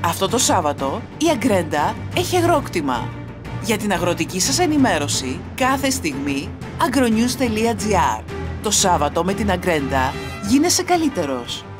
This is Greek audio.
Αυτό το Σάββατο η Αγκρέντα έχει αγρόκτημα. Για την αγροτική σας ενημέρωση, κάθε στιγμή agronews.gr. Το Σάββατο με την Αγκρέντα γίνεσαι καλύτερος.